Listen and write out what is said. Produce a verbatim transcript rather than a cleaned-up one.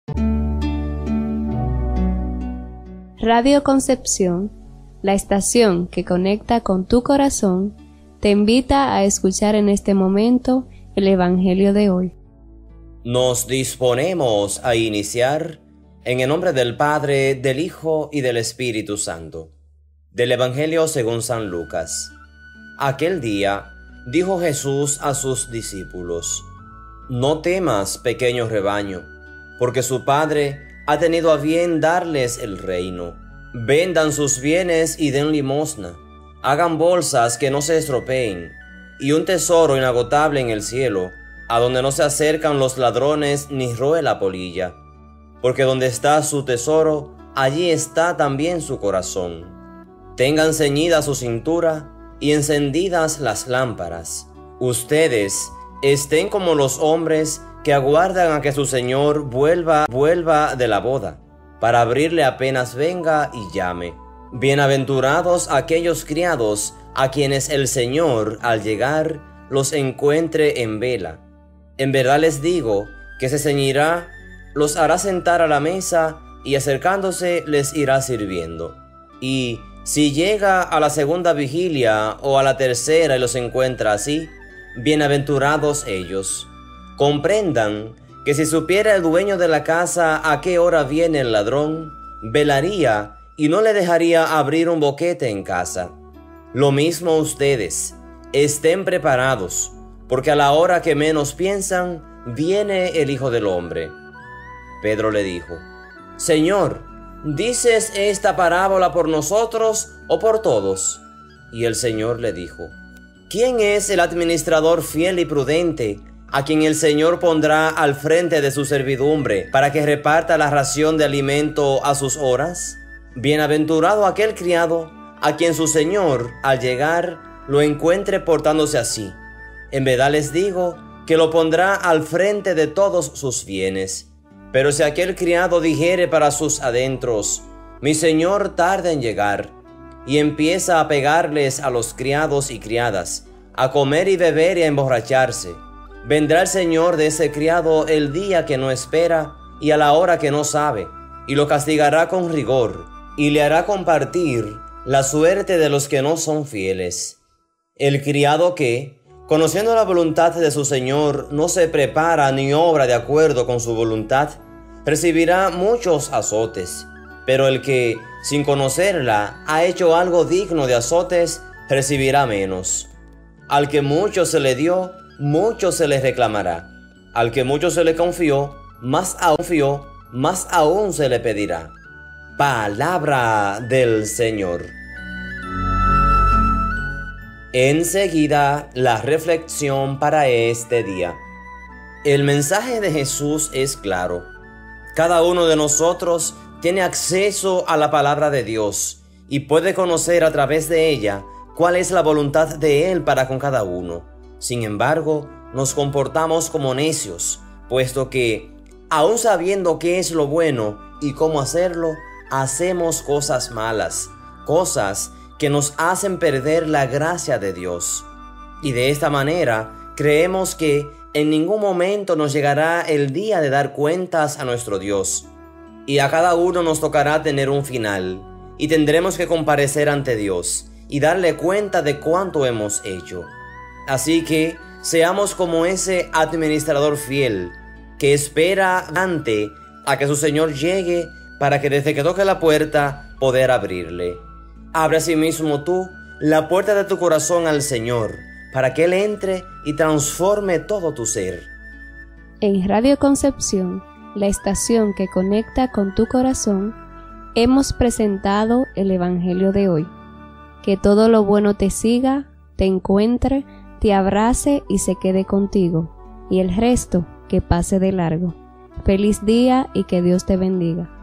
Radio Concepción, la estación que conecta con tu corazón, te invita a escuchar en este momento el Evangelio de hoy. Nos disponemos a iniciar en el nombre del Padre, del Hijo y del Espíritu Santo. Del Evangelio según San Lucas. Aquel día dijo Jesús a sus discípulos: No temas, pequeño rebaño, porque su Padre ha tenido a bien darles el reino. Vendan sus bienes y den limosna. Hagan bolsas que no se estropeen, y un tesoro inagotable en el cielo, a donde no se acercan los ladrones ni roe la polilla. Porque donde está su tesoro, allí está también su corazón. Tengan ceñida su cintura y encendidas las lámparas. Ustedes estén como los hombres que aguardan a que su Señor vuelva, vuelva de la boda, para abrirle apenas venga y llame. Bienaventurados aquellos criados a quienes el Señor, al llegar, los encuentre en vela. En verdad les digo que se ceñirá, los hará sentar a la mesa y acercándose les irá sirviendo. Y si llega a la segunda vigilia o a la tercera y los encuentra así, bienaventurados ellos. Comprendan que si supiera el dueño de la casa a qué hora viene el ladrón, velaría y no le dejaría abrir un boquete en casa. Lo mismo ustedes, estén preparados, porque a la hora que menos piensan, viene el Hijo del Hombre. Pedro le dijo: Señor, ¿dices esta parábola por nosotros o por todos? Y el Señor le dijo: ¿Quién es el administrador fiel y prudente, a quien el Señor pondrá al frente de su servidumbre, para que reparta la ración de alimento a sus horas? Bienaventurado aquel criado, a quien su Señor, al llegar, lo encuentre portándose así. En verdad les digo, que lo pondrá al frente de todos sus bienes. Pero si aquel criado dijere para sus adentros: Mi Señor tarda en llegar, y empieza a pegarles a los criados y criadas, a comer y beber y a emborracharse, vendrá el Señor de ese criado el día que no espera y a la hora que no sabe, y lo castigará con rigor, y le hará compartir la suerte de los que no son fieles. El criado que, conociendo la voluntad de su Señor, no se prepara ni obra de acuerdo con su voluntad, recibirá muchos azotes. Pero el que, sin conocerla, ha hecho algo digno de azotes, recibirá menos. Al que mucho se le dio, mucho se le reclamará. Al que mucho se le confió, más aún, confió, más aún se le pedirá. Palabra del Señor. Enseguida, la reflexión para este día. El mensaje de Jesús es claro. Cada uno de nosotros tiene acceso a la palabra de Dios y puede conocer a través de ella cuál es la voluntad de Él para con cada uno. Sin embargo, nos comportamos como necios, puesto que, aun sabiendo qué es lo bueno y cómo hacerlo, hacemos cosas malas, cosas que nos hacen perder la gracia de Dios. Y de esta manera, creemos que en ningún momento nos llegará el día de dar cuentas a nuestro Dios. Y a cada uno nos tocará tener un final, y tendremos que comparecer ante Dios y darle cuenta de cuánto hemos hecho. Así que seamos como ese administrador fiel que espera ante a que su Señor llegue para que desde que toque la puerta poder abrirle. Abre asimismo tú la puerta de tu corazón al Señor para que Él entre y transforme todo tu ser. En Radio Concepción, la estación que conecta con tu corazón, hemos presentado el Evangelio de hoy. Que todo lo bueno te siga, te encuentre, te abrace y se quede contigo, y el resto que pase de largo. Feliz día y que Dios te bendiga.